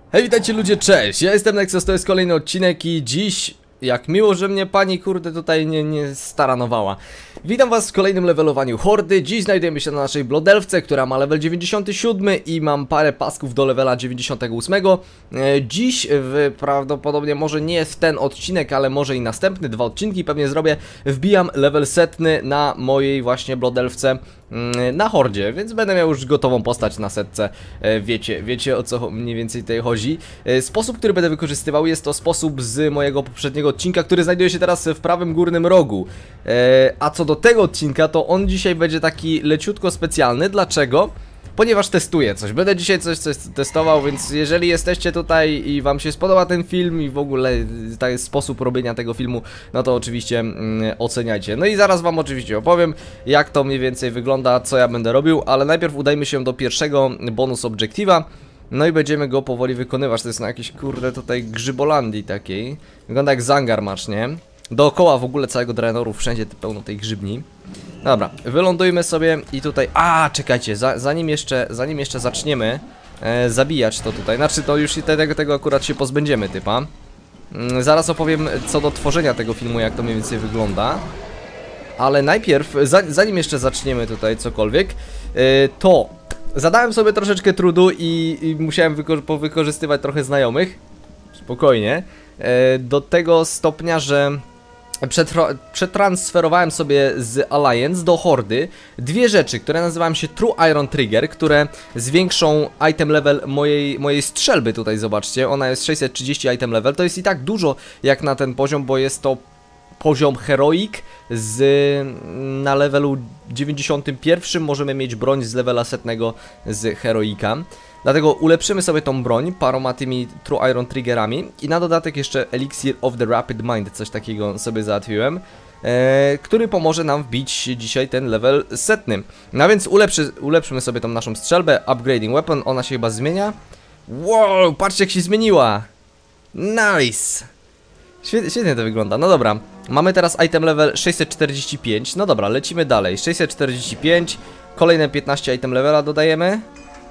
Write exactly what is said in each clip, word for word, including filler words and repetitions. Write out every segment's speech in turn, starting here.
Hej, witajcie ludzie, cześć! Ja jestem Nexus, to jest kolejny odcinek i dziś, jak miło, że mnie pani kurde tutaj nie, nie staranowała. Witam was w kolejnym levelowaniu hordy. Dziś znajdujemy się na naszej blodelwce, która ma level dziewięćdziesiąty siódmy i mam parę pasków do levela dziewięćdziesiątego ósmego. e, Dziś w, prawdopodobnie może nie w ten odcinek, ale może i następny, dwa odcinki pewnie zrobię. Wbijam level setny na mojej właśnie blodelwce na hordzie, więc będę miał już gotową postać na setce. e, Wiecie, wiecie o co mniej więcej tutaj chodzi. e, Sposób, który będę wykorzystywał, jest to sposób z mojego poprzedniego odcinka, który znajduje się teraz w prawym górnym rogu. e, A co do tego odcinka, to on dzisiaj będzie taki leciutko specjalny. Dlaczego? Ponieważ testuję coś, będę dzisiaj coś, coś testował, więc jeżeli jesteście tutaj i wam się spodoba ten film i w ogóle taki sposób robienia tego filmu, no to oczywiście mm, oceniajcie. No i zaraz wam oczywiście opowiem, jak to mniej więcej wygląda, co ja będę robił, ale najpierw udajmy się do pierwszego bonus obiektywa. No i będziemy go powoli wykonywać. To jest na jakiejś kurde tutaj grzybolandii takiej. Wygląda jak Zangarmarsz, nie? Dookoła w ogóle całego Draenorów wszędzie pełno tej grzybni. Dobra, wylądujmy sobie i tutaj... A, czekajcie, za, zanim jeszcze zanim jeszcze zaczniemy e, zabijać to tutaj. Znaczy to już i tego, tego akurat się pozbędziemy typa. mm, Zaraz opowiem co do tworzenia tego filmu, jak to mniej więcej wygląda. Ale najpierw, za, zanim jeszcze zaczniemy tutaj cokolwiek, e, to zadałem sobie troszeczkę trudu i, i musiałem wyko powykorzystywać trochę znajomych. Spokojnie. e, Do tego stopnia, że przetransferowałem sobie z Alliance do hordy dwie rzeczy, które nazywają się True Iron Trigger, które zwiększą item level mojej, mojej strzelby. Tutaj zobaczcie, ona jest sześćset trzydzieści item level. To jest i tak dużo jak na ten poziom, bo jest to poziom Heroic. Z, na levelu dziewięćdziesiątym pierwszym możemy mieć broń z levela setnego z Heroika. Dlatego ulepszymy sobie tą broń paroma tymi True Iron Triggerami. I na dodatek jeszcze Elixir of the Rapid Mind, coś takiego sobie załatwiłem, e, który pomoże nam wbić dzisiaj ten level setny. No więc ulepszy, ulepszymy sobie tą naszą strzelbę. Upgrading Weapon, ona się chyba zmienia. Wow, patrzcie jak się zmieniła. Nice. Świetnie, świetnie to wygląda, no dobra. Mamy teraz item level sześćset czterdzieści pięć. No dobra, lecimy dalej. sześćset czterdzieści pięć. Kolejne piętnaście item levela dodajemy.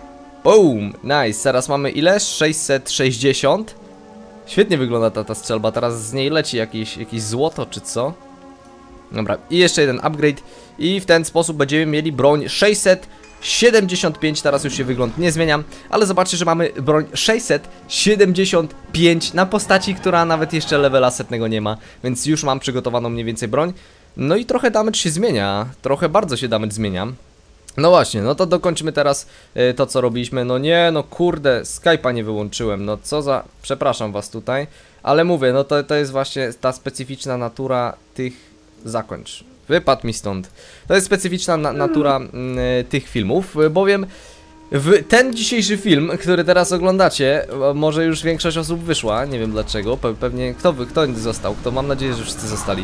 Boom, nice, teraz mamy ile? sześćset sześćdziesiąt. Świetnie wygląda ta, ta strzelba, teraz z niej leci jakieś, jakieś złoto czy co? Dobra, i jeszcze jeden upgrade. I w ten sposób będziemy mieli broń sześćset siedemdziesiąt pięć, teraz już się wygląd nie zmienia. Ale zobaczcie, że mamy broń sześćset siedemdziesiąt pięć na postaci, która nawet jeszcze levela setnego nie ma. Więc już mam przygotowaną mniej więcej broń. No i trochę damage się zmienia, trochę bardzo się damage zmienia. No właśnie, no to dokończymy teraz y, to co robiliśmy. No nie, no kurde, Skype'a nie wyłączyłem. No co za... Przepraszam was tutaj. Ale mówię, no to, to jest właśnie ta specyficzna natura tych... Zakończ. Wypadł mi stąd. To jest specyficzna na natura y, tych filmów, bowiem w ten dzisiejszy film, który teraz oglądacie, może już większość osób wyszła, nie wiem dlaczego, Pe pewnie kto, kto został, kto, mam nadzieję, że wszyscy zostali.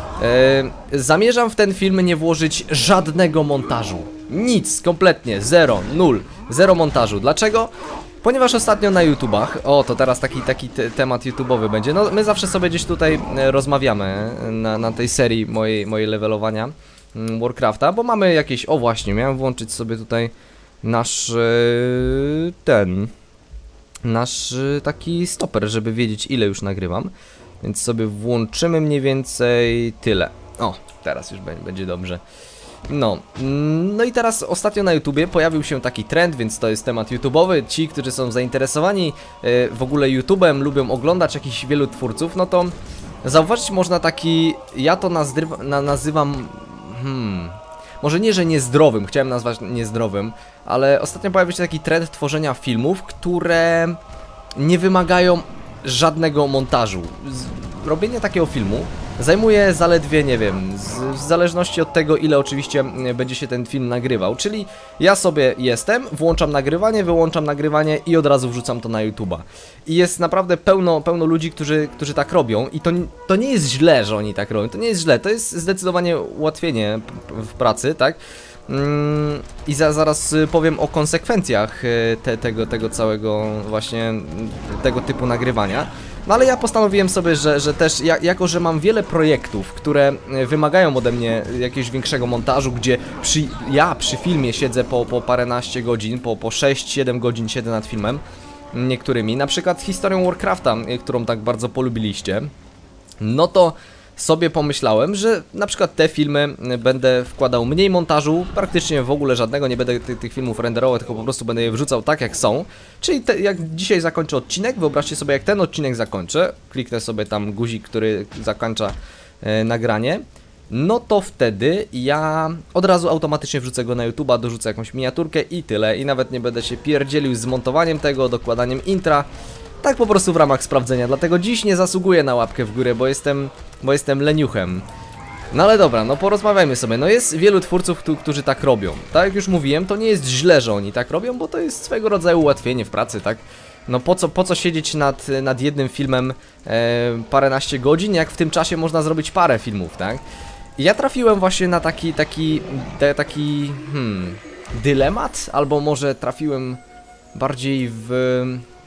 Yy, zamierzam w ten film nie włożyć żadnego montażu. Nic, kompletnie, zero, nul, zero montażu. Dlaczego? Ponieważ ostatnio na YouTubach, o to teraz taki, taki te temat YouTube'owy będzie. No my zawsze sobie gdzieś tutaj rozmawiamy na, na tej serii mojej, mojej levelowania Warcrafta, bo mamy jakieś, o właśnie, miałem włączyć sobie tutaj nasz yy, ten, nasz yy, taki stoper, żeby wiedzieć ile już nagrywam. Więc sobie włączymy mniej więcej tyle. O, teraz już będzie dobrze. No, no i teraz ostatnio na YouTubie pojawił się taki trend, więc to jest temat YouTube'owy. Ci, którzy są zainteresowani yy, w ogóle YouTube'em, lubią oglądać jakichś wielu twórców, no to zauważyć można taki, ja to na, nazywam, hmm, może nie, że niezdrowym, chciałem nazwać niezdrowym, ale ostatnio pojawił się taki trend tworzenia filmów, które nie wymagają żadnego montażu. Robienie takiego filmu zajmuje zaledwie, nie wiem, z, w zależności od tego, ile oczywiście będzie się ten film nagrywał. Czyli ja sobie jestem, włączam nagrywanie, wyłączam nagrywanie i od razu wrzucam to na YouTube'a. I jest naprawdę pełno, pełno ludzi, którzy, którzy tak robią i to, to nie jest źle, że oni tak robią, to nie jest źle, to jest zdecydowanie ułatwienie w pracy, tak? I za, zaraz powiem o konsekwencjach te, tego, tego całego właśnie tego typu nagrywania. No ale ja postanowiłem sobie, że, że też, ja, jako że mam wiele projektów, które wymagają ode mnie jakiegoś większego montażu, gdzie przy, ja przy filmie siedzę po, po paręnaście godzin, po, po sześć siedem godzin siedzę nad filmem, niektórymi, na przykład historią Warcrafta, którą tak bardzo polubiliście, no to sobie pomyślałem, że na przykład te filmy będę wkładał mniej montażu, praktycznie w ogóle żadnego, nie będę ty tych filmów renderował, tylko po prostu będę je wrzucał tak jak są. Czyli te, jak dzisiaj zakończę odcinek, wyobraźcie sobie, jak ten odcinek zakończę, kliknę sobie tam guzik, który zakończa e, nagranie, no to wtedy ja od razu automatycznie wrzucę go na YouTube'a, dorzucę jakąś miniaturkę i tyle. I nawet nie będę się pierdzielił z montowaniem tego, dokładaniem intra. Tak po prostu w ramach sprawdzenia, dlatego dziś nie zasługuję na łapkę w górę, bo jestem, bo jestem leniuchem. No ale dobra, no porozmawiajmy sobie. No jest wielu twórców, którzy tak robią. Tak jak już mówiłem, to nie jest źle, że oni tak robią, bo to jest swego rodzaju ułatwienie w pracy, tak? No po co, po co siedzieć nad, nad jednym filmem e, paręnaście godzin, jak w tym czasie można zrobić parę filmów, tak? I ja trafiłem właśnie na taki, taki, te, taki, hmm, dylemat, albo może trafiłem bardziej w...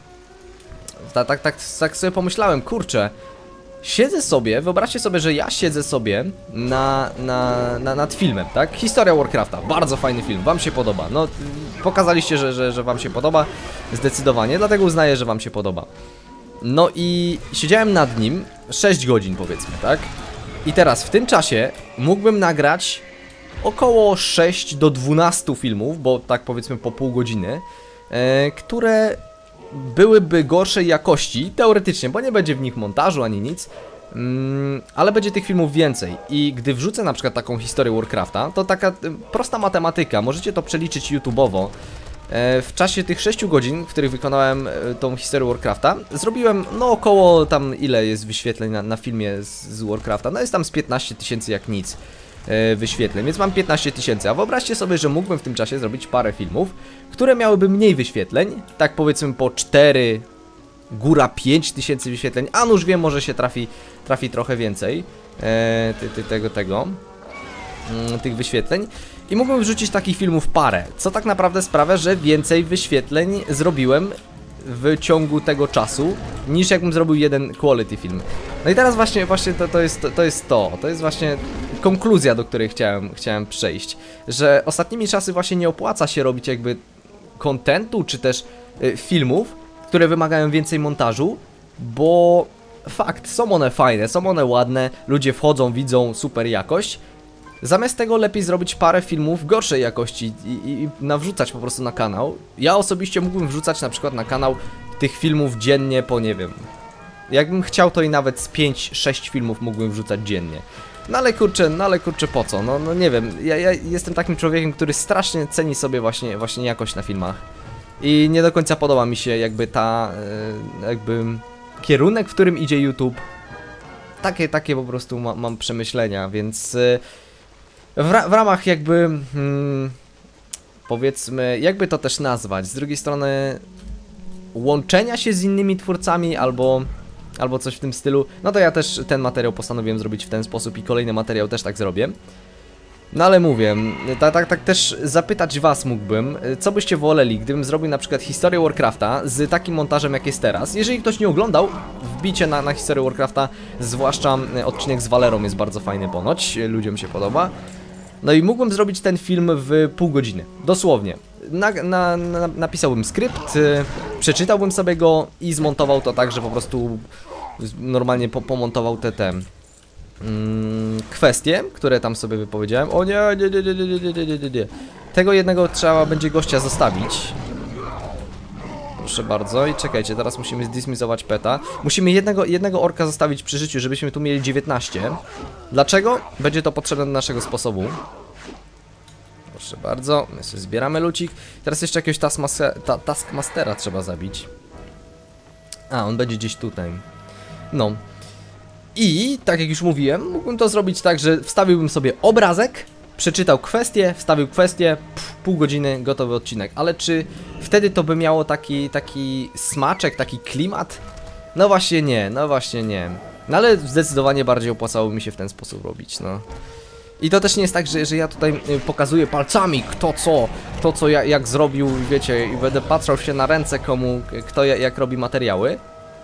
Tak, tak, tak, tak sobie pomyślałem, kurczę, siedzę sobie, wyobraźcie sobie, że ja siedzę sobie na, na, na, nad filmem, tak? Historia Warcrafta, bardzo fajny film, wam się podoba, no pokazaliście, że, że, że wam się podoba, zdecydowanie, dlatego uznaję, że wam się podoba. No i siedziałem nad nim sześć godzin powiedzmy, tak? I teraz w tym czasie mógłbym nagrać około sześć do dwunastu filmów, bo tak powiedzmy po pół godziny, e, które... byłyby gorszej jakości, teoretycznie, bo nie będzie w nich montażu ani nic, mm, ale będzie tych filmów więcej. I gdy wrzucę na przykład taką historię Warcrafta, to taka prosta matematyka, możecie to przeliczyć YouTube'owo. E, w czasie tych sześciu godzin, w których wykonałem e, tą historię Warcrafta, zrobiłem no około tam ile jest wyświetleń na, na filmie z, z Warcrafta, no jest tam z piętnaście tysięcy jak nic wyświetleń, więc mam piętnaście tysięcy, a wyobraźcie sobie, że mógłbym w tym czasie zrobić parę filmów, które miałyby mniej wyświetleń, tak powiedzmy po cztery, góra pięć tysięcy wyświetleń, a nuż wiem, może się trafi, trafi trochę więcej e, ty, ty, tego, tego, mm, tych wyświetleń i mógłbym wrzucić takich filmów parę, co tak naprawdę sprawia, że więcej wyświetleń zrobiłem w ciągu tego czasu, niż jakbym zrobił jeden quality film. No i teraz właśnie, właśnie to, to, jest, to, to jest to, to jest właśnie konkluzja, do której chciałem, chciałem przejść, że ostatnimi czasy właśnie nie opłaca się robić jakby kontentu, czy też y, filmów, które wymagają więcej montażu, bo fakt, są one fajne, są one ładne, ludzie wchodzą, widzą super jakość. Zamiast tego lepiej zrobić parę filmów gorszej jakości i, i, i nawrzucać po prostu na kanał. Ja osobiście mógłbym wrzucać na przykład na kanał tych filmów dziennie po nie wiem. Jakbym chciał, to i nawet z pięć sześć filmów mógłbym wrzucać dziennie. No ale kurczę, no ale kurczę po co? No, no nie wiem, ja, ja jestem takim człowiekiem, który strasznie ceni sobie właśnie, właśnie jakość na filmach. I nie do końca podoba mi się jakby ta, jakby kierunek, w którym idzie YouTube. Takie, takie po prostu ma, mam przemyślenia, więc... W, ra w ramach jakby, hmm, powiedzmy, jakby to też nazwać, z drugiej strony łączenia się z innymi twórcami albo, albo coś w tym stylu, no to ja też ten materiał postanowiłem zrobić w ten sposób i kolejny materiał też tak zrobię. No ale mówię, tak, tak, tak też zapytać was mógłbym, co byście woleli, gdybym zrobił na przykład historię Warcrafta z takim montażem jak jest teraz. Jeżeli ktoś nie oglądał, wbicie na, na historię Warcrafta, zwłaszcza odcinek z Valerą jest bardzo fajny ponoć, ludziom się podoba. No i mógłbym zrobić ten film w pół godziny, dosłownie. Na, na, na, napisałbym skrypt, yy, przeczytałbym sobie go i zmontował to tak, że po prostu normalnie po, pomontował te te yy, kwestie, które tam sobie wypowiedziałem. O nie, nie, nie, nie, nie, nie, nie, nie, nie. Tego jednego trzeba będzie gościa zostawić. Proszę bardzo i czekajcie, teraz musimy zdismisować peta. Musimy jednego, jednego orka zostawić przy życiu, żebyśmy tu mieli dziewiętnaście. Dlaczego? Będzie to potrzebne do naszego sposobu. Proszę bardzo, my sobie zbieramy lucik. Teraz jeszcze jakiegoś ta Taskmastera trzeba zabić. A, on będzie gdzieś tutaj. No. I, tak jak już mówiłem, mógłbym to zrobić tak, że wstawiłbym sobie obrazek, przeczytał kwestię, wstawił kwestię, pff, pół godziny, gotowy odcinek. Ale czy wtedy to by miało taki, taki smaczek, taki klimat? No właśnie nie, no właśnie nie. No ale zdecydowanie bardziej opłacałoby mi się w ten sposób robić, no. I to też nie jest tak, że, że ja tutaj pokazuję palcami kto co, kto co jak, jak zrobił, wiecie, i będę patrzał się na ręce komu, kto jak robi materiały.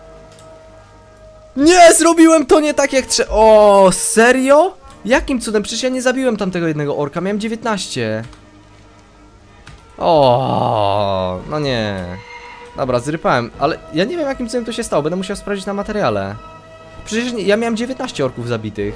Nie, zrobiłem to nie tak jak trzeba. O, serio? Jakim cudem? Przecież ja nie zabiłem tamtego jednego orka, miałem dziewiętnaście. O, no nie. Dobra, zrypałem, ale ja nie wiem jakim cudem to się stało, będę musiał sprawdzić na materiale. Przecież nie, ja miałem dziewiętnaście orków zabitych.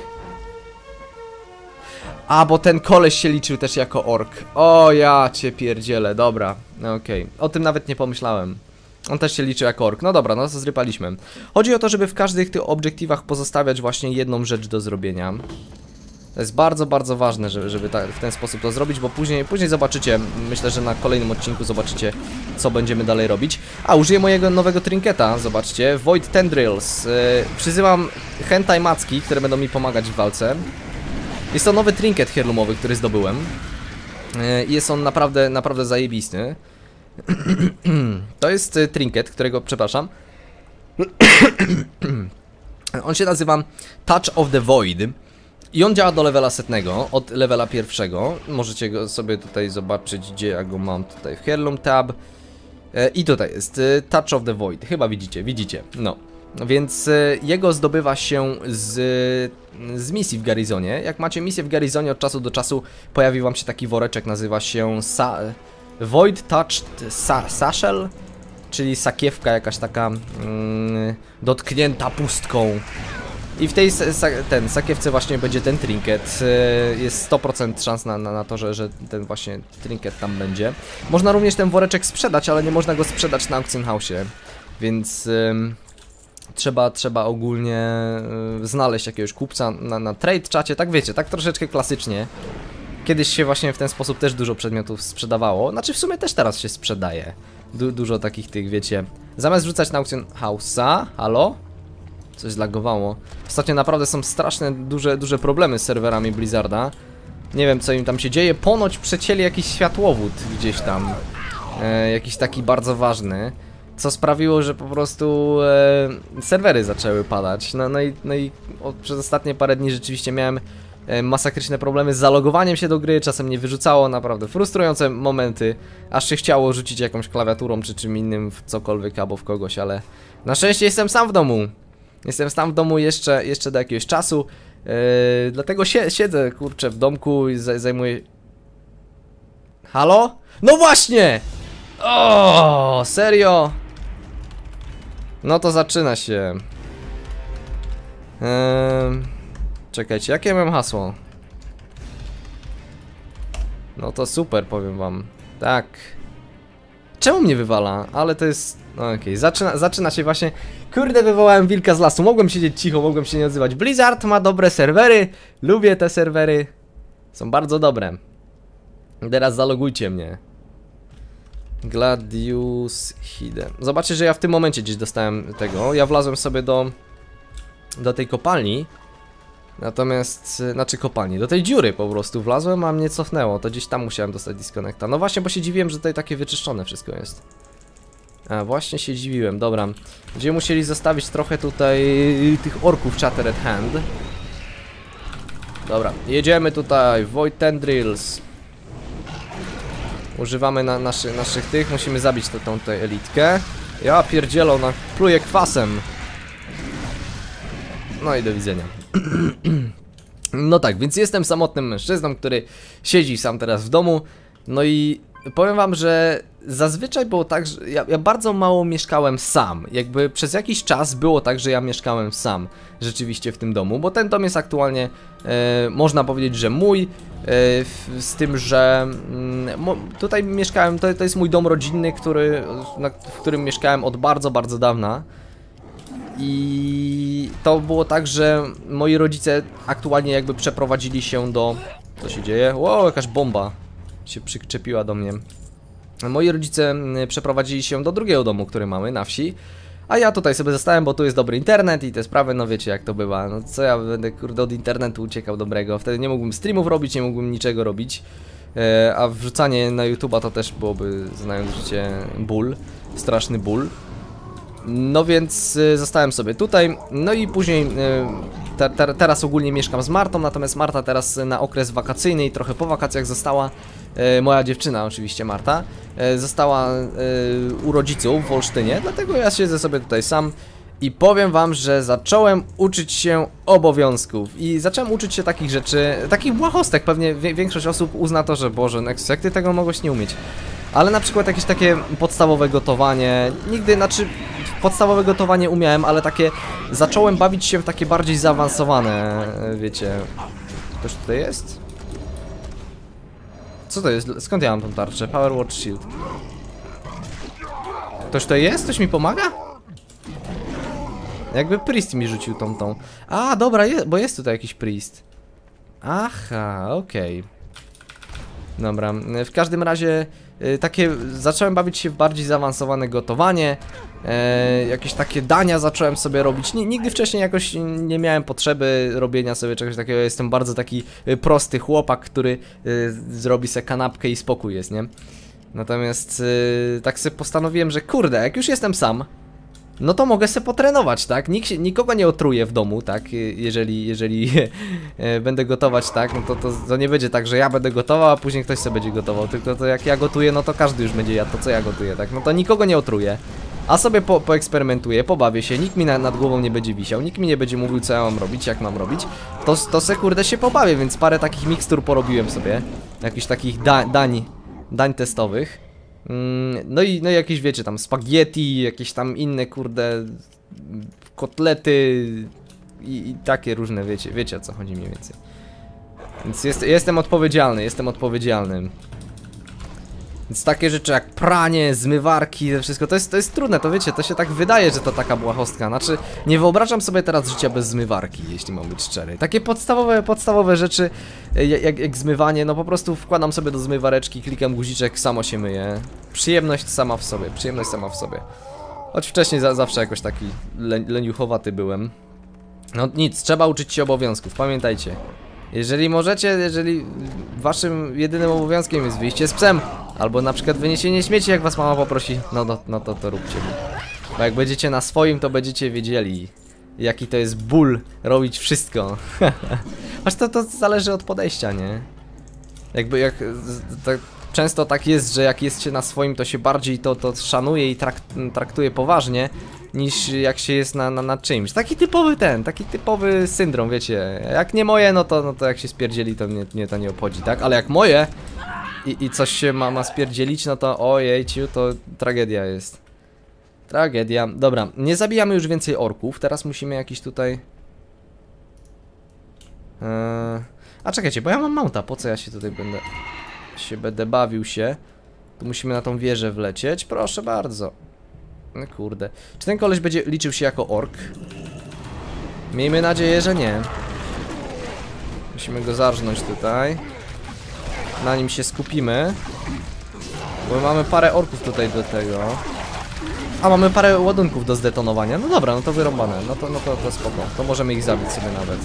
A, bo ten koleś się liczył też jako ork. O, ja cię pierdzielę, dobra, okej. Okay. O tym nawet nie pomyślałem. On też się liczy jako ork. No dobra, no to zrypaliśmy. Chodzi o to, żeby w każdych tych obiektywach pozostawiać właśnie jedną rzecz do zrobienia. To jest bardzo, bardzo ważne, żeby, żeby ta, w ten sposób to zrobić, bo później, później zobaczycie, myślę, że na kolejnym odcinku zobaczycie, co będziemy dalej robić. A, użyję mojego nowego trinketa, zobaczcie, Void Tendrils. Yy, przyzywam hentai macki, które będą mi pomagać w walce. Jest to nowy trinket heirloomowy, który zdobyłem. Yy, jest on naprawdę, naprawdę zajebisty. To jest trinket, którego, przepraszam, on się nazywa Touch of the Void i on działa do levela setnego, od levela pierwszego. Możecie go sobie tutaj zobaczyć, gdzie ja go mam, tutaj w Heirloom tab. I tutaj jest Touch of the Void, chyba widzicie, widzicie, no. Więc jego zdobywa się z, z misji w Garrizonie. Jak macie misję w Garrizonie, od czasu do czasu pojawi wam się taki woreczek, nazywa się Sa Void Touched Sa Satchel, czyli sakiewka jakaś taka mm, dotknięta pustką. I w tej sa ten, sakiewce właśnie będzie ten trinket. Jest sto procent szans na, na, na to, że, że ten właśnie trinket tam będzie. Można również ten woreczek sprzedać, ale nie można go sprzedać na Auction House'ie. Więc ym, trzeba, trzeba ogólnie y, znaleźć jakiegoś kupca na, na trade czacie. Tak wiecie, tak troszeczkę klasycznie. Kiedyś się właśnie w ten sposób też dużo przedmiotów sprzedawało. Znaczy w sumie też teraz się sprzedaje. Du dużo takich tych, wiecie. Zamiast rzucać na Auction House'a, halo? Coś zlagowało. Ostatnio naprawdę są straszne, duże, duże problemy z serwerami Blizzarda. Nie wiem co im tam się dzieje. Ponoć przecięli jakiś światłowód gdzieś tam. E, jakiś taki bardzo ważny. Co sprawiło, że po prostu e, serwery zaczęły padać. No, no i, no i o, przez ostatnie parę dni rzeczywiście miałem e, masakryczne problemy z zalogowaniem się do gry. Czasem nie wyrzucało, naprawdę frustrujące momenty. Aż się chciało rzucić jakąś klawiaturą czy czym innym w cokolwiek albo w kogoś, ale na szczęście jestem sam w domu. Jestem tam w domu jeszcze, jeszcze do jakiegoś czasu, yy, dlatego sie, siedzę, kurczę, w domku i zaj zajmuję... Halo? No właśnie! O, serio? No to zaczyna się. Yy, czekajcie, jakie mam hasło? No to super, powiem wam. Tak. Czemu mnie wywala? Ale to jest... No okej, okay. zaczyna, zaczyna się właśnie... Kurde, wywołałem wilka z lasu, mogłem siedzieć cicho, mogłem się nie odzywać. Blizzard ma dobre serwery, lubię te serwery. Są bardzo dobre. Teraz zalogujcie mnie. Gladius Hide. Zobaczcie, że ja w tym momencie gdzieś dostałem tego. Ja wlazłem sobie do... Do tej kopalni. Natomiast... Znaczy kopalni, do tej dziury po prostu wlazłem, a mnie cofnęło. To gdzieś tam musiałem dostać disconnecta. No właśnie, bo się dziwiłem, że tutaj takie wyczyszczone wszystko jest. A właśnie się dziwiłem, dobra. Będziemy musieli zostawić trochę tutaj tych orków Chatter at hand. Dobra, jedziemy tutaj, Void Tendrils. Używamy na naszy, naszych tych, musimy zabić tę tą tutaj elitkę. Ja pierdzielę, ona pluje kwasem. No i do widzenia. No tak, więc jestem samotnym mężczyzną, który siedzi sam teraz w domu. No i powiem wam, że zazwyczaj było tak, że ja, ja bardzo mało mieszkałem sam. Jakby przez jakiś czas było tak, że ja mieszkałem sam rzeczywiście w tym domu, bo ten dom jest aktualnie, e, można powiedzieć, że mój, e, w, z tym, że mm, tutaj mieszkałem, to, to jest mój dom rodzinny, który, na, w którym mieszkałem od bardzo, bardzo dawna. I to było tak, że moi rodzice aktualnie jakby przeprowadzili się do... Co się dzieje? Wow, jakaś bomba się przyczepiła do mnie. Moi rodzice przeprowadzili się do drugiego domu, który mamy na wsi. A ja tutaj sobie zostałem, bo tu jest dobry internet i te sprawy, no wiecie jak to bywa. No co ja będę, kurde, od internetu uciekał dobrego. Wtedy nie mógłbym streamów robić, nie mógłbym niczego robić. e, A wrzucanie na YouTube'a to też byłoby, znając życie, ból. Straszny ból. No więc y, zostałem sobie tutaj, no i później y, te, te, teraz ogólnie mieszkam z Martą, natomiast Marta teraz na okres wakacyjny i trochę po wakacjach została, y, moja dziewczyna oczywiście Marta, y, została y, u rodziców w Olsztynie, dlatego ja siedzę sobie tutaj sam i powiem wam, że zacząłem uczyć się obowiązków i zacząłem uczyć się takich rzeczy, takich błahostek, pewnie większość osób uzna to, że Boże, Nexus, jak ty tego mogłeś nie umieć. Ale na przykład jakieś takie podstawowe gotowanie, nigdy, znaczy podstawowe gotowanie umiałem, ale takie, zacząłem bawić się w takie bardziej zaawansowane, wiecie. Ktoś tutaj jest? Co to jest? Skąd ja mam tą tarczę? Power Watch Shield. Ktoś tutaj jest? Ktoś mi pomaga? Jakby priest mi rzucił tą tą. A, dobra, je, bo jest tutaj jakiś priest. Aha, okej. Okay. Dobra, w każdym razie y, takie, zacząłem bawić się w bardziej zaawansowane gotowanie. E, jakieś takie dania zacząłem sobie robić. N nigdy wcześniej jakoś nie miałem potrzeby robienia sobie czegoś takiego. Jestem bardzo taki y, prosty chłopak, który y, zrobi sobie kanapkę i spokój jest, nie? Natomiast y, tak sobie postanowiłem, że kurde, jak już jestem sam, no to mogę sobie potrenować, tak? Nikt się, nikogo nie otruję w domu, tak? Jeżeli, jeżeli będę gotować, tak? No to, to, to nie będzie tak, że ja będę gotował, a później ktoś sobie będzie gotował. Tylko to jak ja gotuję, no to każdy już będzie jadł to, co ja gotuję, tak? No to nikogo nie otruję. A sobie po, poeksperymentuję, pobawię się, nikt mi na, nad głową nie będzie wisiał, nikt mi nie będzie mówił, co ja mam robić, jak mam robić. To, to se kurde się pobawię, więc parę takich mikstur porobiłem sobie. Jakichś takich da, dań, dań testowych. No i, no i jakieś, wiecie, tam spaghetti, jakieś tam inne, kurde, kotlety i, i takie różne, wiecie, wiecie o co chodzi mniej więcej. Więc jest, jestem odpowiedzialny, jestem odpowiedzialny. Więc takie rzeczy jak pranie, zmywarki, to wszystko, to jest, to jest trudne, to wiecie, to się tak wydaje, że to taka błahostka. Znaczy, nie wyobrażam sobie teraz życia bez zmywarki, jeśli mam być szczery. Takie podstawowe, podstawowe rzeczy, jak, jak zmywanie, no po prostu wkładam sobie do zmywareczki, klikam guziczek, samo się myje. Przyjemność sama w sobie, przyjemność sama w sobie. Choć wcześniej za, zawsze jakoś taki le, leniuchowaty byłem. No nic, trzeba uczyć się obowiązków, pamiętajcie. Jeżeli możecie, jeżeli waszym jedynym obowiązkiem jest wyjście z psem, albo na przykład wyniesienie śmieci, jak was mama poprosi, no, no, no to to róbcie. Bo jak będziecie na swoim, to będziecie wiedzieli, jaki to jest ból robić wszystko. Aż to, to zależy od podejścia, nie? Jakby jak tak, często tak jest, że jak jest się na swoim, to się bardziej to, to szanuje i trakt, traktuje poważnie, niż jak się jest na, na, na czymś. Taki typowy ten, taki typowy syndrom, wiecie. Jak nie moje, no to, no to jak się spierdzieli, to mnie, mnie to nie obchodzi, tak? Ale jak moje i, i coś się ma, ma spierdzielić, no to ojejciu, to tragedia jest. Tragedia. Dobra, nie zabijamy już więcej orków, teraz musimy jakiś tutaj... Eee... A czekajcie, bo ja mam mounta, po co ja się tutaj będę... się będę bawił się. Tu musimy na tą wieżę wlecieć, proszę bardzo. No kurde. Czy ten koleś będzie liczył się jako ork? Miejmy nadzieję, że nie. Musimy go zarżnąć tutaj. Na nim się skupimy. Bo mamy parę orków tutaj do tego. A, mamy parę ładunków do zdetonowania. No dobra, no to wyrąbane. No to, no to, to spoko. To możemy ich zabić sobie nawet.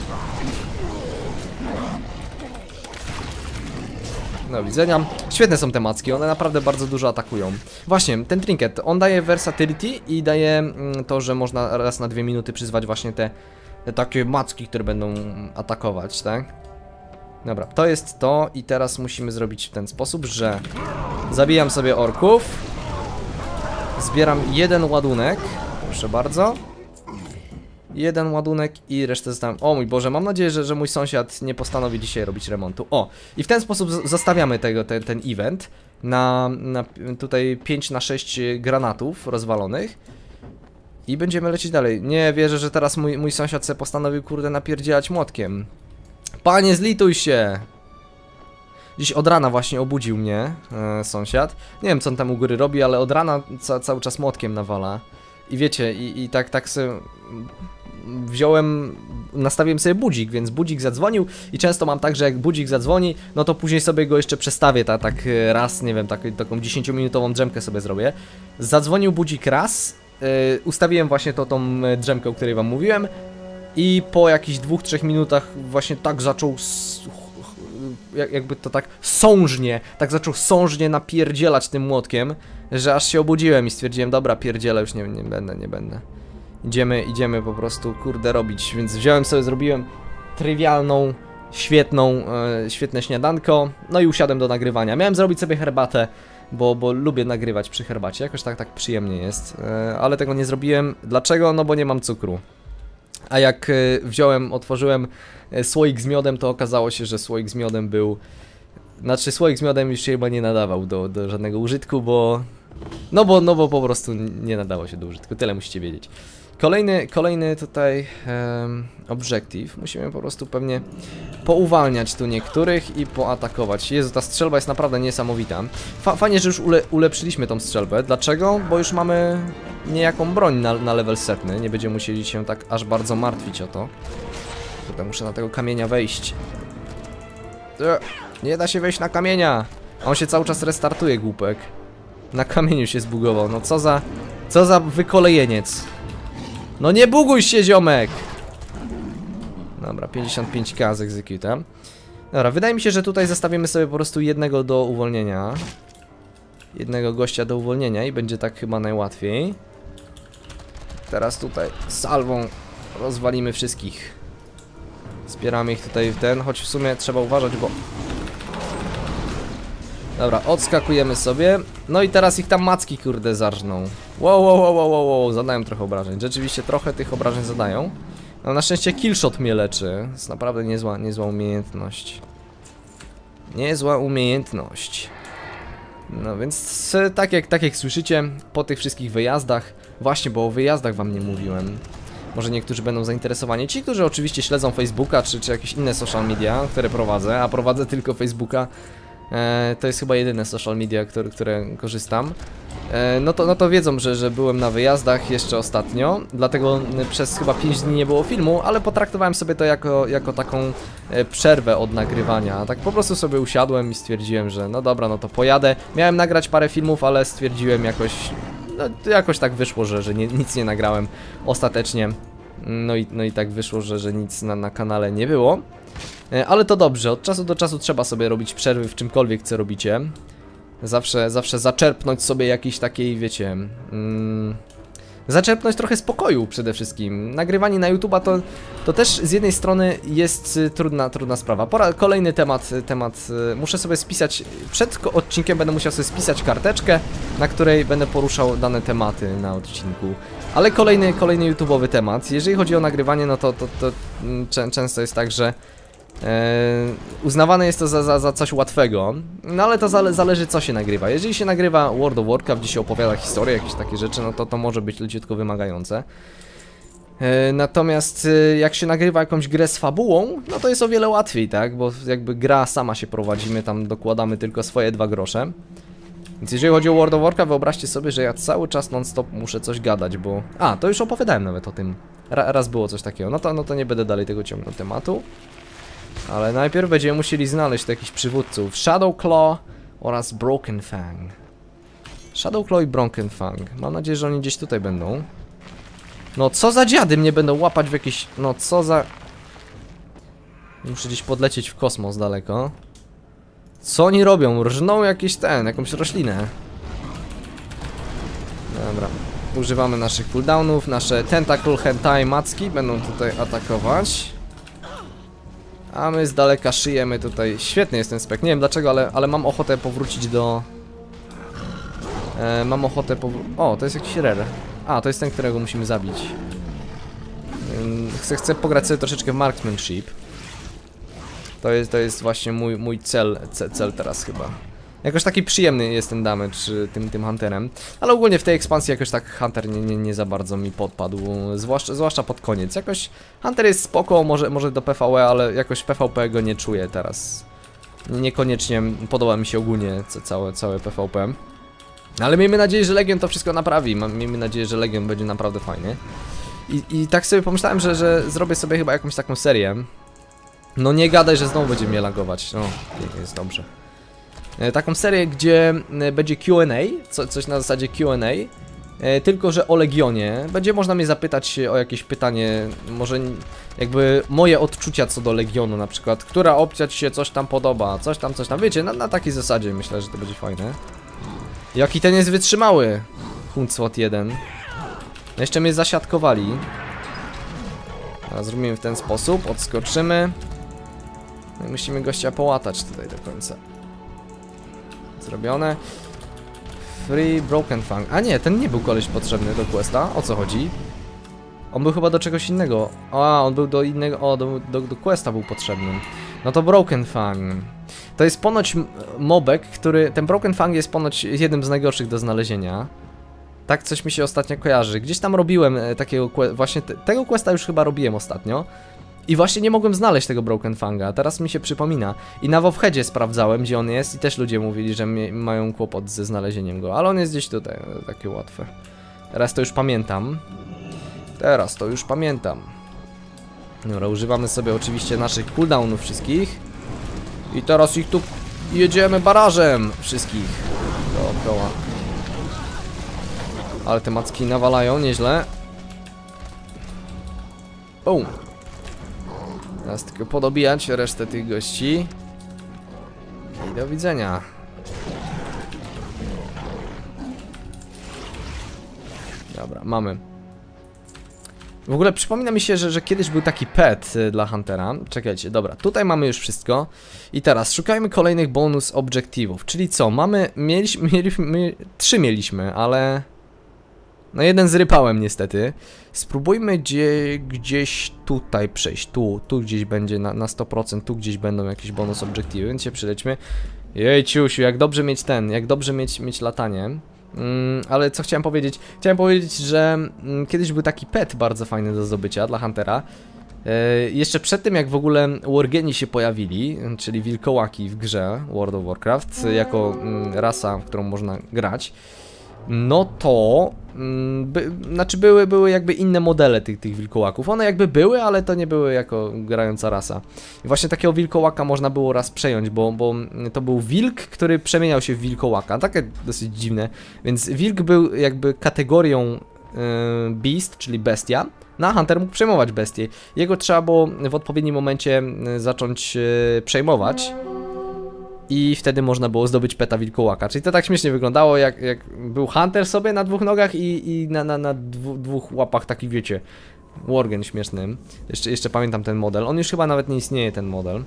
Do widzenia. Świetne są te macki, one naprawdę bardzo dużo atakują. Właśnie, ten trinket, on daje versatility i daje mm, to, że można raz na dwie minuty przyzwać właśnie te, te takie macki, które będą atakować, tak? Dobra, to jest to i teraz musimy zrobić w ten sposób, że zabijam sobie orków. Zbieram jeden ładunek, proszę bardzo. Jeden ładunek i resztę zostawiam. O mój Boże, mam nadzieję, że, że mój sąsiad nie postanowi dzisiaj robić remontu. O, i w ten sposób zostawiamy tego, te, ten event na, na tutaj pięć na sześć granatów rozwalonych. I będziemy lecieć dalej. Nie wierzę, że teraz mój, mój sąsiad se postanowił, kurde, napierdzielać młotkiem. Panie, zlituj się! Dziś od rana właśnie obudził mnie e, sąsiad. Nie wiem, co on tam u góry robi, ale od rana ca cały czas młotkiem nawala. I wiecie, i, i tak, tak sobie wziąłem, nastawiłem sobie budzik, więc budzik zadzwonił i często mam tak, że jak budzik zadzwoni, no to później sobie go jeszcze przestawię, ta, tak raz, nie wiem, tak, taką dziesięciominutową drzemkę sobie zrobię. Zadzwonił budzik raz, yy, ustawiłem właśnie to, tą drzemkę, o której wam mówiłem i po jakichś dwóch, trzech minutach właśnie tak zaczął jakby to tak sążnie, tak zaczął sążnie napierdzielać tym młotkiem, że aż się obudziłem i stwierdziłem, dobra, pierdzielę, już nie, nie będę, nie będę. Idziemy, idziemy po prostu, kurde, robić, więc wziąłem sobie, zrobiłem trywialną, świetną, e, świetne śniadanko, no i usiadłem do nagrywania. Miałem zrobić sobie herbatę, bo, bo lubię nagrywać przy herbacie, jakoś tak, tak przyjemnie jest, e, ale tego nie zrobiłem. Dlaczego? No bo nie mam cukru. A jak wziąłem, otworzyłem słoik z miodem, to okazało się, że słoik z miodem był Znaczy słoik z miodem już się chyba nie nadawał do, do żadnego użytku, bo... No bo, no bo po prostu nie nadało się do użytku, tyle musicie wiedzieć. Kolejny, kolejny tutaj um, objective. Musimy po prostu pewnie pouwalniać tu niektórych i poatakować. Jezu, ta strzelba jest naprawdę niesamowita. Fa fajnie, że już ule ulepszyliśmy tą strzelbę. Dlaczego? Bo już mamy niejaką broń na, na level setny. Nie będziemy musieli się tak aż bardzo martwić o to. Tutaj muszę na tego kamienia wejść. Nie da się wejść na kamienia. On się cały czas restartuje, głupek. Na kamieniu się zbugował. No co za... Co za wykolejeniec. No nie buguj się, ziomek! Dobra, pięćdziesiąt pięć K z executem. Dobra, wydaje mi się, że tutaj zostawimy sobie po prostu jednego do uwolnienia. Jednego gościa do uwolnienia i będzie tak chyba najłatwiej. Teraz tutaj salwą rozwalimy wszystkich. Zbieramy ich tutaj w ten, choć w sumie trzeba uważać, bo... Dobra, odskakujemy sobie. No i teraz ich tam macki, kurde, zarżną. Wow, wow, wow, wow, wow, zadają trochę obrażeń. Rzeczywiście trochę tych obrażeń zadają. No na szczęście killshot mnie leczy. To jest naprawdę niezła, niezła umiejętność. Niezła umiejętność. No więc tak jak, tak jak słyszycie, po tych wszystkich wyjazdach... Właśnie, bo o wyjazdach wam nie mówiłem. Może niektórzy będą zainteresowani. Ci, którzy oczywiście śledzą Facebooka, czy, czy jakieś inne social media, które prowadzę, a prowadzę tylko Facebooka. E, to jest chyba jedyne social media, które, które korzystam. E, no, to, no to wiedzą, że, że byłem na wyjazdach jeszcze ostatnio. Dlatego przez chyba pięć dni nie było filmu, ale potraktowałem sobie to jako, jako taką e, przerwę od nagrywania. Tak po prostu sobie usiadłem i stwierdziłem, że no dobra, no to pojadę. Miałem nagrać parę filmów, ale stwierdziłem jakoś... No, jakoś tak wyszło, że, że nie, nic nie nagrałem ostatecznie. No i, no i tak wyszło, że, że nic na, na kanale nie było. Ale to dobrze, od czasu do czasu trzeba sobie robić przerwy w czymkolwiek, co robicie. Zawsze, zawsze zaczerpnąć sobie jakiejś takiej, wiecie... Mm, zaczerpnąć trochę spokoju przede wszystkim. Nagrywanie na YouTube'a to, to też z jednej strony jest trudna, trudna sprawa. Pora, kolejny temat, temat, muszę sobie spisać, przed odcinkiem będę musiał sobie spisać karteczkę, na której będę poruszał dane tematy na odcinku. Ale kolejny, kolejny YouTube'owy temat. Jeżeli chodzi o nagrywanie, no to, to, to, to często jest tak, że Eee, uznawane jest to za, za, za coś łatwego. No ale to zale, zależy, co się nagrywa. Jeżeli się nagrywa World of Warcraft, gdzie się opowiada historię, jakieś takie rzeczy, no to to może być leciutko wymagające. eee, Natomiast e, jak się nagrywa jakąś grę z fabułą, no to jest o wiele łatwiej, tak? Bo jakby gra sama się prowadzimy, tam dokładamy tylko swoje dwa grosze. Więc jeżeli chodzi o World of Warcraft, wyobraźcie sobie, że ja cały czas non-stop muszę coś gadać, bo... A, to już opowiadałem nawet o tym. Ra, raz było coś takiego. No to, no to nie będę dalej tego ciągnął tematu. Ale najpierw będziemy musieli znaleźć tu jakichś przywódców. Shadowclaw oraz Broken Fang. Shadowclaw i Broken Fang. Mam nadzieję, że oni gdzieś tutaj będą. No co za dziady mnie będą łapać w jakieś... No co za... Muszę gdzieś podlecieć w kosmos daleko. Co oni robią? Rżną jakieś ten, jakąś roślinę. Dobra. Używamy naszych cooldownów. Nasze Tentacle Hentai macki będą tutaj atakować. A my z daleka szyjemy tutaj. Świetny jest ten spek. Nie wiem dlaczego, ale, ale mam ochotę powrócić do... E, mam ochotę powrócić... O, to jest jakiś rare. A, to jest ten, którego musimy zabić. Chcę, chcę pograć sobie troszeczkę w marksmanship. To jest, to jest właśnie mój, mój cel, cel, cel teraz chyba. Jakoś taki przyjemny jest ten damage tym, tym hunterem. Ale ogólnie w tej ekspansji jakoś tak hunter nie, nie, nie za bardzo mi podpadł. Zwłaszcza, zwłaszcza pod koniec. Jakoś hunter jest spoko, może, może do P V E, ale jakoś P V P go nie czuję teraz. Niekoniecznie podoba mi się ogólnie całe, całe P V P. Ale miejmy nadzieję, że Legion to wszystko naprawi. Miejmy nadzieję, że Legion będzie naprawdę fajny. I, i tak sobie pomyślałem, że, że zrobię sobie chyba jakąś taką serię. No nie gadaj, że znowu będzie mnie lagować. No, jest dobrze. Taką serię, gdzie będzie Q and A, co, coś na zasadzie Q and A, tylko że o Legionie. Będzie można mnie zapytać o jakieś pytanie, może jakby moje odczucia co do Legionu, na przykład, która opcja ci się coś tam podoba, coś tam, coś tam, wiecie, na, na takiej zasadzie myślę, że to będzie fajne. Jaki ten jest wytrzymały, Huncwot jeden. Jeszcze mnie zasiadkowali. Teraz zrobimy w ten sposób, odskoczymy. No i musimy gościa połatać tutaj do końca. Zrobione. Free Broken Fang. A nie, ten nie był koleś potrzebny do questa. O co chodzi? On był chyba do czegoś innego. A, on był do innego. O, do, do, do questa był potrzebny. No to Broken Fang. To jest ponoć mobek, który... Ten Broken Fang jest ponoć jednym z najgorszych do znalezienia. Tak coś mi się ostatnio kojarzy. Gdzieś tam robiłem takiego... Właśnie te, tego questa już chyba robiłem ostatnio. I właśnie nie mogłem znaleźć tego Broken Fanga. Teraz mi się przypomina. I na Wowheadzie sprawdzałem, gdzie on jest. I też ludzie mówili, że mają kłopot ze znalezieniem go. Ale on jest gdzieś tutaj. Takie łatwe. Teraz to już pamiętam. Teraz to już pamiętam. Dobra, używamy sobie oczywiście naszych cooldownów wszystkich. I teraz ich tu jedziemy barażem wszystkich dookoła. Ale te macki nawalają nieźle. Bum. Teraz tylko podobijać resztę tych gości. I do widzenia. Dobra, mamy. W ogóle przypomina mi się, że, że kiedyś był taki pet y, dla Huntera. Czekajcie, dobra, tutaj mamy już wszystko. I teraz szukajmy kolejnych bonus obiektywów. Czyli co, mamy, mieliśmy, mieliśmy, my, trzy mieliśmy, ale... No jeden zrypałem niestety. Spróbujmy gdzie, gdzieś tutaj przejść, tu, tu gdzieś będzie na, na sto procent, tu gdzieś będą jakieś bonus obiektywy, więc się przylećmy. Jej ciusiu, jak dobrze mieć ten, jak dobrze mieć, mieć latanie. Mm, ale co chciałem powiedzieć? Chciałem powiedzieć, że mm, kiedyś był taki pet bardzo fajny do zdobycia dla Huntera. e, Jeszcze przed tym jak w ogóle Worgeni się pojawili, czyli wilkołaki w grze World of Warcraft, jako mm, rasa, w którą można grać. No to, mm, by, znaczy były, były jakby inne modele tych, tych wilkołaków. One jakby były, ale to nie były jako grająca rasa. I właśnie takiego wilkołaka można było raz przejąć, bo, bo to był wilk, który przemieniał się w wilkołaka. Takie dosyć dziwne. Więc wilk był jakby kategorią yy, beast, czyli bestia. No a Hunter mógł przejmować bestię. Jego trzeba było w odpowiednim momencie zacząć yy, przejmować. I wtedy można było zdobyć peta wilkołaka. Czyli to tak śmiesznie wyglądało, jak, jak był Hunter sobie na dwóch nogach i, i na, na, na dwu, dwóch łapach, taki wiecie, Worgen śmiesznym. Jeszcze, jeszcze pamiętam ten model. On już chyba nawet nie istnieje, ten model.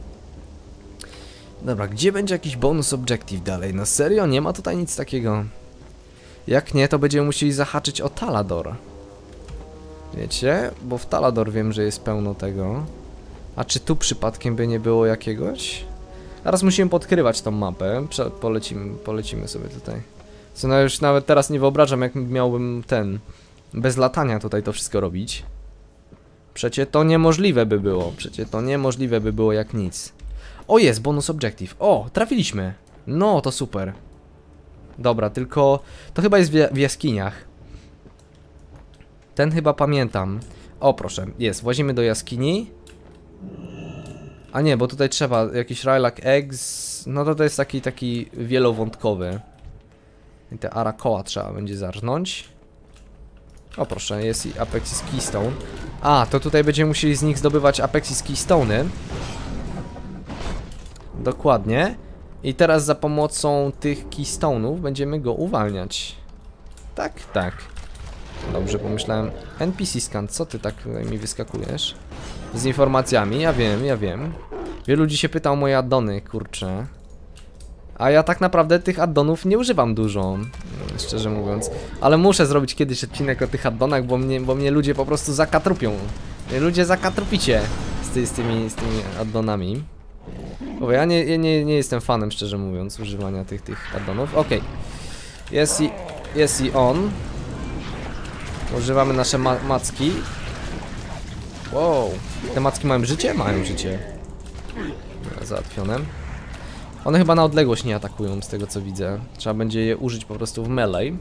Dobra, gdzie będzie jakiś bonus objective dalej? No serio? Nie ma tutaj nic takiego. Jak nie, to będziemy musieli zahaczyć o Talador. Wiecie? Bo w Talador wiem, że jest pełno tego. A czy tu przypadkiem by nie było jakiegoś? Teraz musimy podkrywać tą mapę. Prze polecimy, polecimy sobie tutaj. Co no już nawet teraz nie wyobrażam, jak miałbym ten... bez latania tutaj to wszystko robić. Przecie to niemożliwe by było. Przecie to niemożliwe by było jak nic. O, jest bonus objective. O, trafiliśmy. No, to super. Dobra, tylko... to chyba jest w, w jaskiniach. Ten chyba pamiętam. O, proszę, jest. Włazimy do jaskini. A nie, bo tutaj trzeba jakiś Rylak Eggs. No to to jest taki, taki wielowątkowy. I te Arakoa trzeba będzie zarżnąć. O proszę, jest i Apexis Keystone. A, to tutaj będziemy musieli z nich zdobywać Apexis Keystone'y. Dokładnie. I teraz za pomocą tych Keystone'ów będziemy go uwalniać. Tak, tak. Dobrze pomyślałem. N P C scan, co ty tak mi wyskakujesz? Z informacjami, ja wiem, ja wiem. Wielu ludzi się pyta o moje addony, kurczę. A ja tak naprawdę tych addonów nie używam dużo, szczerze mówiąc. Ale muszę zrobić kiedyś odcinek o tych addonach, bo mnie, bo mnie ludzie po prostu zakatrupią. Mnie ludzie zakatrupicie z, ty, z, tymi, z tymi addonami. Bo ja nie, ja nie, nie jestem fanem, szczerze mówiąc, używania tych, tych addonów. Okej. Okay. Jest i, jest i on. Używamy nasze ma macki. Wow. Te macki mają życie? Mają życie. Załatwione. One chyba na odległość nie atakują, z tego co widzę. Trzeba będzie je użyć po prostu w melee.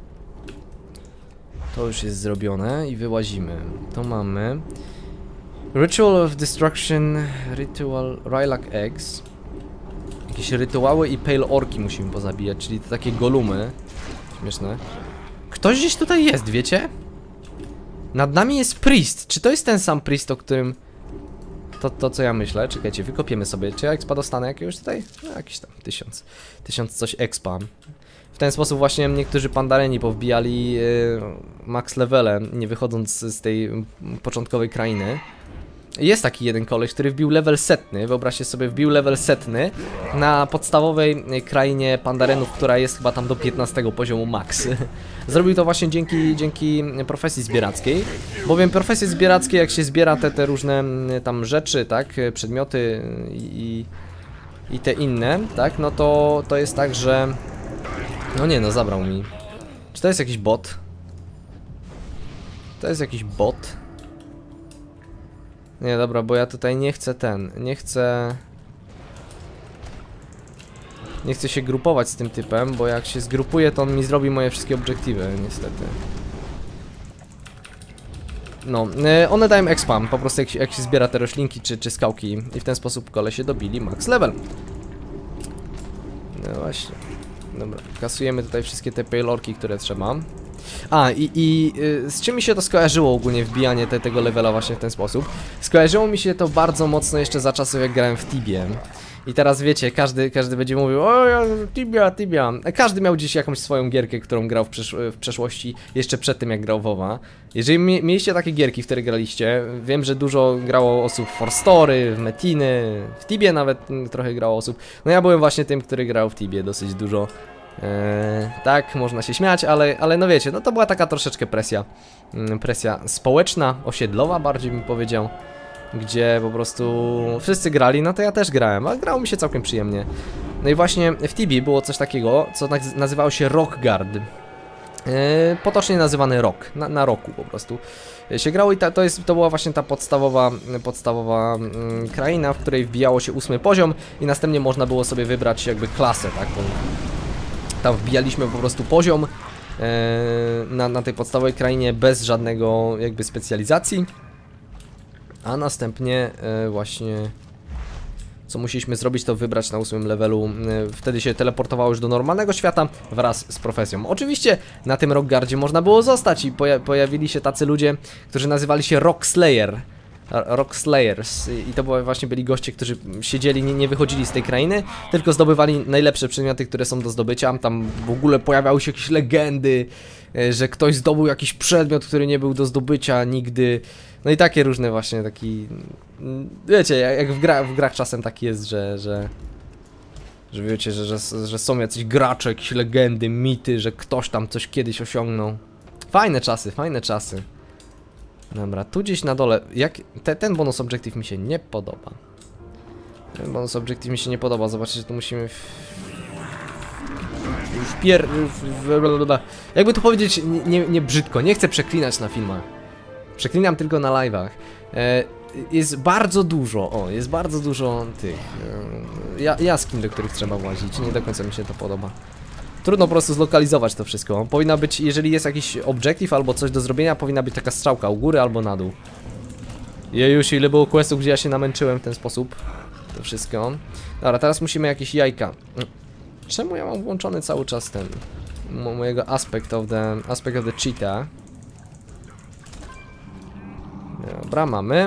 To już jest zrobione i wyłazimy. To mamy Ritual of Destruction, Ritual Rylak Eggs. Jakieś rytuały i Pale Orki musimy pozabijać, czyli te takie golumy. Śmieszne. Ktoś gdzieś tutaj jest, wiecie? Nad nami jest priest. Czy to jest ten sam priest, o którym... To, to co ja myślę, czekajcie, wykopiemy sobie. Czy ja expa dostanę jakiegoś tutaj? No, jakiś tam, tysiąc. Tysiąc coś expa. W ten sposób właśnie niektórzy pandareni powbijali yy, max levele, nie wychodząc z tej początkowej krainy. jest taki jeden koleś, który wbił level setny, wyobraźcie sobie, wbił level setny na podstawowej krainie Pandarenów, która jest chyba tam do piętnastego poziomu max. Zrobił to właśnie dzięki, dzięki profesji zbierackiej, bowiem profesje zbierackie, jak się zbiera te, te różne tam rzeczy, tak, przedmioty i, i te inne, tak, no to, to jest tak, że... No nie, no zabrał mi. Czy to jest jakiś bot? To jest jakiś bot? Nie, dobra, bo ja tutaj nie chcę ten, nie chcę... Nie chcę się grupować z tym typem, bo jak się zgrupuję, to on mi zrobi moje wszystkie obiektywy, niestety. No, yy, one dają expam, po prostu jak się, jak się zbiera te roślinki czy, czy skałki i w ten sposób kolesie dobili max level. No właśnie. Dobra, kasujemy tutaj wszystkie te paylorki, które trzeba. A, i, i y, z czym mi się to skojarzyło ogólnie wbijanie te, tego levela właśnie w ten sposób? Skojarzyło mi się to bardzo mocno jeszcze za czasów, jak grałem w Tibie. I teraz wiecie, każdy, każdy będzie mówił, o, Tibia, Tibia. Każdy miał gdzieś jakąś swoją gierkę, którą grał w, przesz w przeszłości, jeszcze przed tym jak grał WoWa. Jeżeli mi mieliście takie gierki, w które graliście, wiem, że dużo grało osób w For Story, w Metiny, w Tibie nawet trochę grało osób. No ja byłem właśnie tym, który grał w Tibie dosyć dużo. Eee, tak, można się śmiać, ale, ale no wiecie, no to była taka troszeczkę presja, presja społeczna, osiedlowa bardziej bym powiedział, gdzie po prostu wszyscy grali, no to ja też grałem, a grało mi się całkiem przyjemnie. No i właśnie w Tibie było coś takiego, co nazywało się Rock Guard. Eee, potocznie nazywany Rock, na, na Rocku po prostu się grało i ta, to, jest, to była właśnie ta podstawowa, podstawowa mm, kraina, w której wbijało się ósmy poziom i następnie można było sobie wybrać jakby klasę, tak? Tam wbijaliśmy po prostu poziom e, na, na tej podstawowej krainie bez żadnego jakby specjalizacji. A następnie e, właśnie co musieliśmy zrobić, to wybrać na ósmym levelu. E, wtedy się teleportowało już do normalnego świata wraz z profesją. Oczywiście na tym Rockguardzie można było zostać i poja pojawili się tacy ludzie, którzy nazywali się Rock Slayer. Rock Slayers i to właśnie byli goście, którzy siedzieli, nie, nie wychodzili z tej krainy, tylko zdobywali najlepsze przedmioty, które są do zdobycia. Tam w ogóle pojawiały się jakieś legendy, że ktoś zdobył jakiś przedmiot, który nie był do zdobycia nigdy. No i takie różne właśnie taki... Wiecie, jak w, gra, w grach czasem tak jest, że... że... Że wiecie, że, że, że są jacyś gracze, jakieś legendy, mity, że ktoś tam coś kiedyś osiągnął. Fajne czasy, fajne czasy. Dobra, tu gdzieś na dole, jak te, ten bonus objective mi się nie podoba. Ten bonus objective mi się nie podoba, zobaczcie, że tu musimy w... w pier... W... Jakby tu powiedzieć nie, nie brzydko, nie chcę przeklinać na filmach. Przeklinam tylko na live'ach. E, jest bardzo dużo, o, jest bardzo dużo tych e, jaskiń, do których trzeba włazić, nie do końca mi się to podoba. Trudno po prostu zlokalizować to wszystko. Powinna być, jeżeli jest jakiś objective albo coś do zrobienia, powinna być taka strzałka u góry albo na dół. Jejuś, ile było questów, gdzie ja się namęczyłem w ten sposób. To wszystko. Dobra, teraz musimy jakieś jajka. Czemu ja mam włączony cały czas ten... mojego aspect of the... aspect of the cheetah. Dobra, mamy.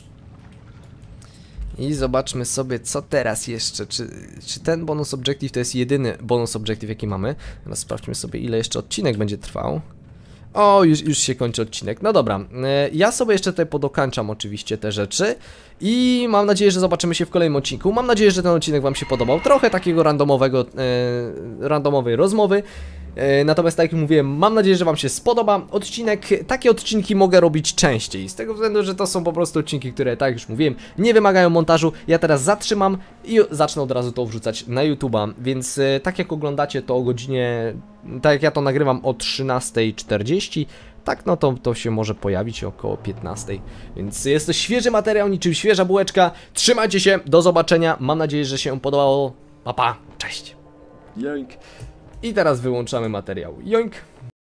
I zobaczmy sobie, co teraz jeszcze. Czy, czy ten bonus objective to jest jedyny bonus objective, jaki mamy? Teraz sprawdźmy sobie, ile jeszcze odcinek będzie trwał. O, już, już się kończy odcinek. No dobra, ja sobie jeszcze tutaj podokańczam oczywiście te rzeczy. I mam nadzieję, że zobaczymy się w kolejnym odcinku. Mam nadzieję, że ten odcinek wam się podobał. Trochę takiego randomowego, e, randomowej rozmowy. Natomiast tak jak mówiłem, mam nadzieję, że wam się spodoba odcinek. Takie odcinki mogę robić częściej, z tego względu, że to są po prostu odcinki, które, tak jak już mówiłem, nie wymagają montażu. Ja teraz zatrzymam i zacznę od razu to wrzucać na YouTube'a. Więc tak jak oglądacie to o godzinie, tak jak ja to nagrywam o trzynastej czterdzieści, tak no to, to się może pojawić około piętnastej. Więc jest to świeży materiał, niczym świeża bułeczka. Trzymajcie się, do zobaczenia. Mam nadzieję, że się podobało. Pa, pa, cześć. Joink. I teraz wyłączamy materiał. Joink.